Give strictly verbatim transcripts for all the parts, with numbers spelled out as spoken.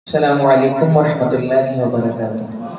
अस्सलामु अलैकुम वरहमतुल्लाहि वबरकातुहू।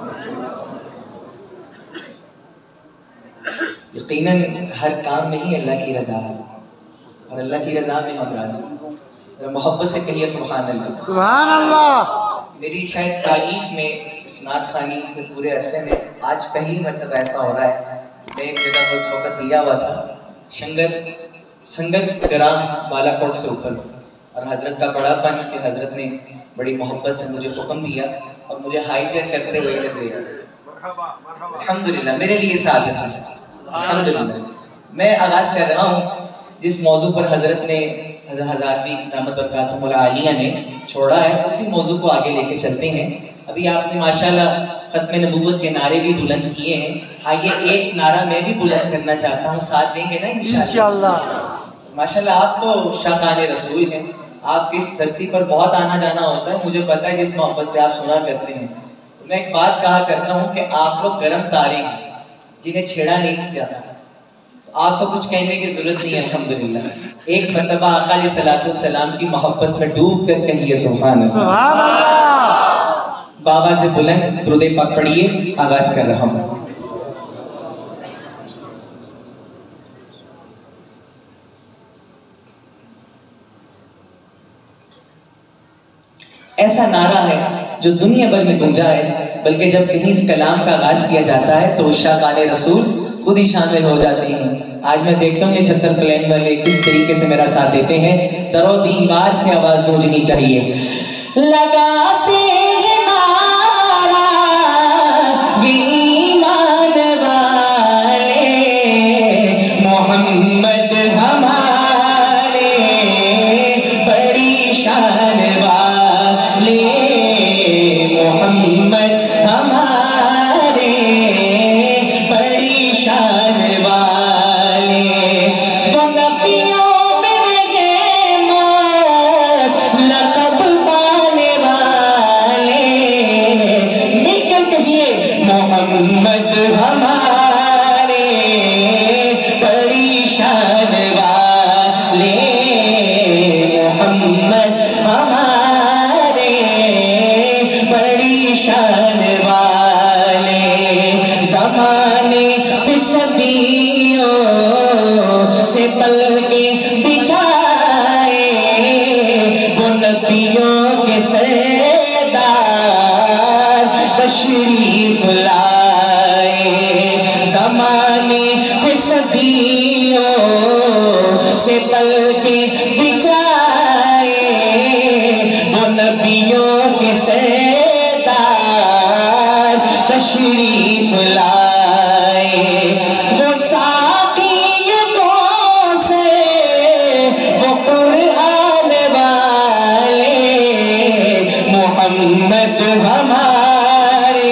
यकीनन हर काम में ही अल्लाह की रज़ा है और अल्लाह की रज़ा में हम राज़ी। मोहब्बत से कहिए सुभान अल्लाह। सुभान अल्लाह। मेरी शायद तारीफ में इस नात खानी के पूरे अरसे में आज पहली मरतबा ऐसा हो रहा है। मैं एक जगह पर वक्त दिया हुआ था शंगर संगत ग्राम बालाकोट से ऊपर, और हज़रत का बड़ापन कि हज़रत ने बड़ी मोहब्बत से मुझे हुक्म दिया और मुझे हाईजैक करते हुए इधर दिया। अल्हम्दुलिल्लाह मेरे लिए साथ था। अल्हम्दुलिल्लाह मैं आगाज़ कर रहा हूँ जिस मौजू पर हज़रत ने हज़ारवी दामत बरकातुहुल आलिया ने छोड़ा है, उसी मौजू को आगे लेके चलते हैं। अभी आपने माशाल्लाह ख़त्म नबूवत के नारे भी बुलंद किए हैं। आइए एक नारा मैं भी बुलंद करना चाहता हूँ, साथ देंगे ना इंशाअल्लाह। माशाल्लाह आप तो शाकाने रसूल हैं, आपकी इस धरती पर बहुत आना जाना होता है, मुझे पता है जिस मोहब्बत से आप सुना करते हैं। तो मैं एक बात कहा करता हूँ कि आप लोग गर्म तारे हैं जिन्हें छेड़ा नहीं जाता, तो आपको कुछ कहने की जरूरत नहीं है। अल्हम्दुलिल्लाह एक मरतबा आका अलैहिस्सलातु वस्सलाम की मोहब्बत में डूब कर कहिए सुभान अल्लाह। बाबा से बुलंद दुरूद पाक पढ़िए, आगाज कर रहा हूँ। ऐसा नारा है जो दुनिया भर में गूंजा है, बल्कि जब कहीं इस कलाम का आगाज किया जाता है तो शाकाने रसूल खुद ही शामिल हो जाते हैं। आज मैं देखता हूँ ये छत्तर प्लेन वाले किस तरीके से मेरा साथ देते हैं। दरो दीवार से आवाज गूंजनी चाहिए। लगाते हैं नारा ईमान वाले, मोहम्मद हमारे बड़ी शान वाले, मोहम्मद हमारे बड़ी शान वाले, वो नबियों में रहमत लक़ब पाने वाले। मिलकर कहिए मोहम्मद हमारे बड़ी शान वाले, मोहम्मद हमारे बड़ी शान वाले। ज़माने के सदियों से पल के बिछाए, वो नबियों के सरदार तशरीफ लाए। ज़माने के सदियों से पल के बिछाए, वो नबियों के सरदार तशरीफ लाए। वो साक़ी से वो कुरान वाले, मोहम्मद हमारे।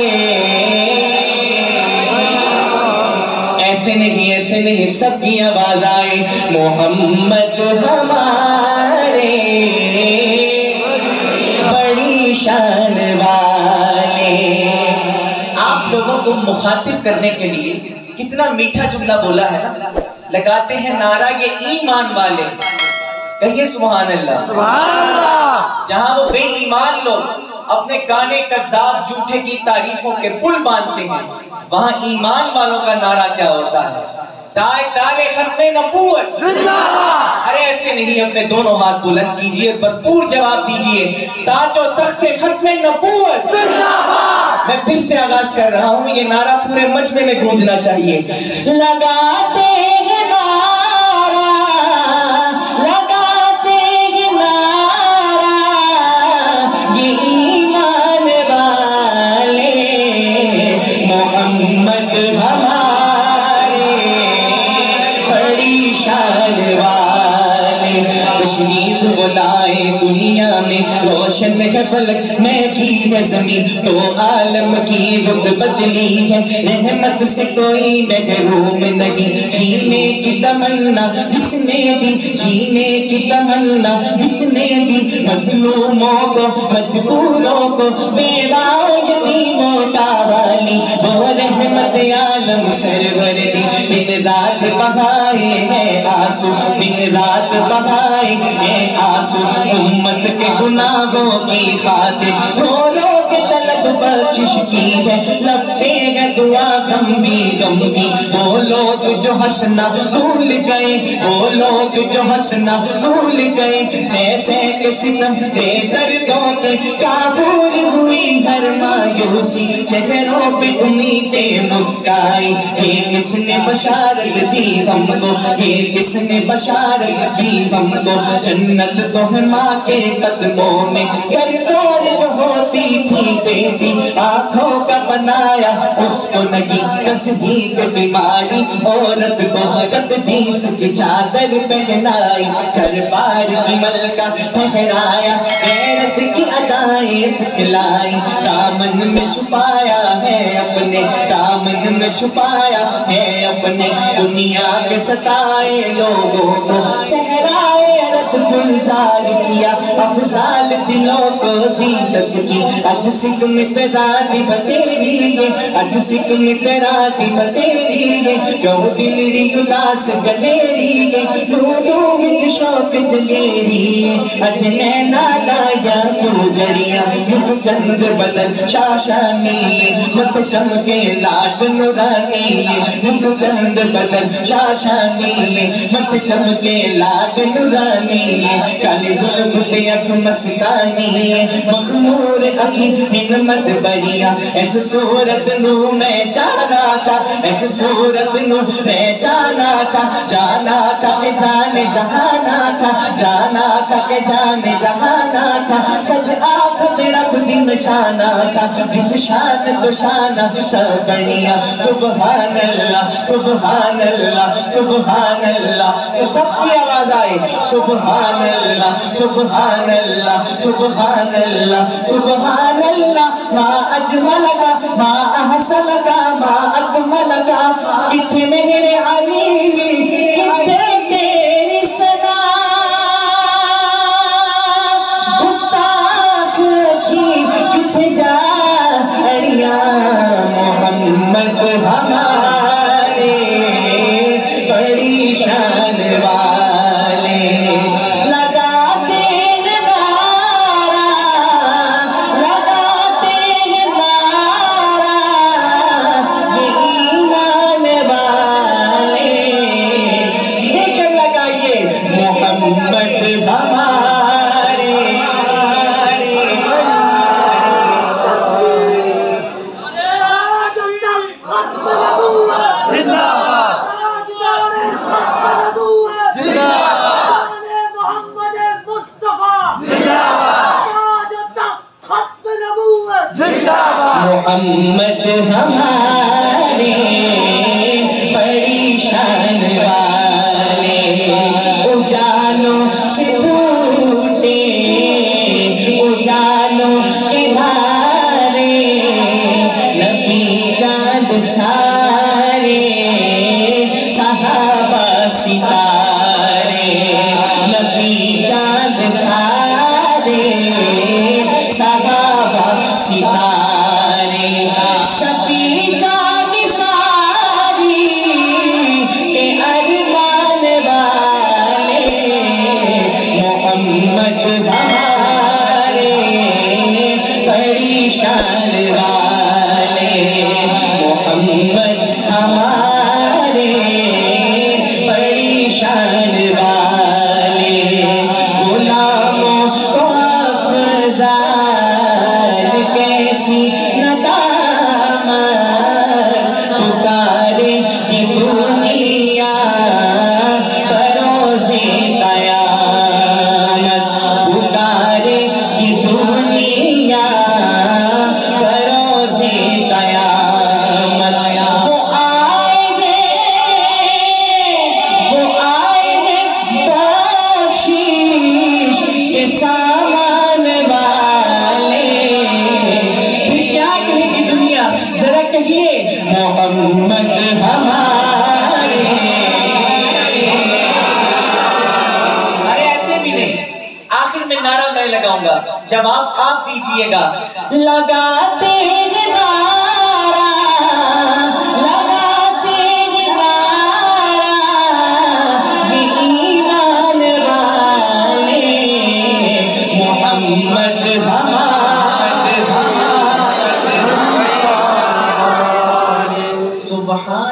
ऐसे नहीं ऐसे नहीं सबकी आवाज आए, मोहम्मद हमारे बड़ी शान वाले। आप लोगों को मुखातिब करने के लिए कितना मीठा जुमला बोला है ना। लगाते हैं नारा ये ईमान वाले, कहिए सुभान अल्लाह। सुभान अल्लाह। जहां वो बेईमान लोग अपने गाने कज़्ज़ाब झूठे की तारीफों के पुल बांधते हैं, वहां ईमान वालों का नारा क्या होता है? दाए दाए खत्मे नबूवत जिंदाबाद। अरे ऐसे नहीं, अपने दोनों हाथ बुलंद कीजिए, भरपूर जवाब दीजिए। ताजो तख्ते खत्मे नबूवत जिंदाबाद। मैं फिर से आगाज कर रहा हूँ, ये नारा पूरे मजमे में गूंजना चाहिए। लगाते हैं नारा, लगाते हैं नारा ये ईमान वाले, मोहम्मद हमारे बड़ी शान वाले। तशरीफ बुलाए दुनिया में, रोशन है फलक महकी है जमीन, तो आलम की रुत बदली है, रहमत से कोई महरूम नहीं। जीने की तमन्ना जिसने दी, जीने की तमन्ना जिसने दी, मजलूमों को मजबूरों को बेवा यतीमों का वाली। वो रहमत आलम सरवर दी दिन रात बहाए हैं आंसू, दिन रात बहाए हैं आंसू। उम्मत के गुनाहों की खातिर रो रो के तलब बख्शिश की है, लबे है दुआ गम भी गम भी। वो लोग जो हंसना भूल गए, वो लोग जो हंसना भूल गए, सह सह के सितम से दर्दों के काबूल हुई हर मायूसी। चेहरों पे उम्मीदें मुस्काई, ये किसने बशारत दी हमको, ये किसने बशारत दी हमको। जन्नत तो है माँ के कदमों में, गर्दोर जो होती थी बेटी आँखों का बनाया उसको नहीं कसदी के बीमारी। औरत को तकदीस की चादर पहनाई, घर बार की मलका ठहराया, गैरत की अदाएं सिखलाई। दामन में छुपाया है अपने, दामन में छुपाया है अपने, दुनिया के सताए लोगों को सहराए रत गुलजार किया। अफजाल दिलों को दी तस्की, अज सिक में तेराती बतेरी है, अज सिक में तेराती बतेरी है। क्यों दिलरी उदास गलेरी है, दूधों में शौक जलेरी है। अज नैना लाया क्यों जड़िया, मुख चंद्र बदन शाशानी, मुख चमके लाड नुरानी, मुख चंद्र बदन शाशानी, मुख चमके लाड नुरानी। काली जुल्फ पे अख मस्तानी, मखमूर अखी हिम्मत बरिया। ऐसे सूरत नू मैं जाना था, ऐसे सूरत नू मैं जाना था, जाना था के जाने जहाना था, जाना था के जाने जहाना था। सच आँख तेरा खुद निशाना था, जिस शान तो शाना सब बढ़िया। सुबहान अल्लाह सुबहान अल्लाह सुबहान अल्लाह, सबकी आवाज आए सुबहान अल्लाह सुबहान अल्लाह सुबहान अल्लाह सुबहान अल्लाह। मा अजमलका मा अहसनका मा अकमलका, किथे मेरे अली किथे तेरी सदा। गुस्ताख की किथे जा अड़िया, मोहम्मद हमारे बड़ी शान वाले। लगाते हैं नारा लगाते हैं नारा, ये ईमान वाले। लेकर लगाइए मोहम्मद हमारे। मोहम्मद हमारे बड़ी शान वाले, उजालों से फूटे उजालों के धारे, नबी चांद सारे सहाबा सितारे, नबी चांद सारे सहाबा सितारे। सभी जान सारी के अरमान वाले, मोहम्मद हमारे बड़ी शान वाले, मोहम्मद हमारे बड़ी शान वाले। गुलामों को अफजाल कैसी नदामत, पुकारे की दुनिया बरोज़े क़यामत, पुकारे की दुनिया बरोज़े क़यामत। वो आएंगे वो आएंगे बख्शीश के सामान वाले। फिर क्या कहेगी दुनिया, जरा कहिए मोहम्मद हमारे। अरे ऐसे भी नहीं, आखिर में नारा मैं लगाऊंगा, जवाब आप दीजिएगा। लगाते हैं नारा सुभान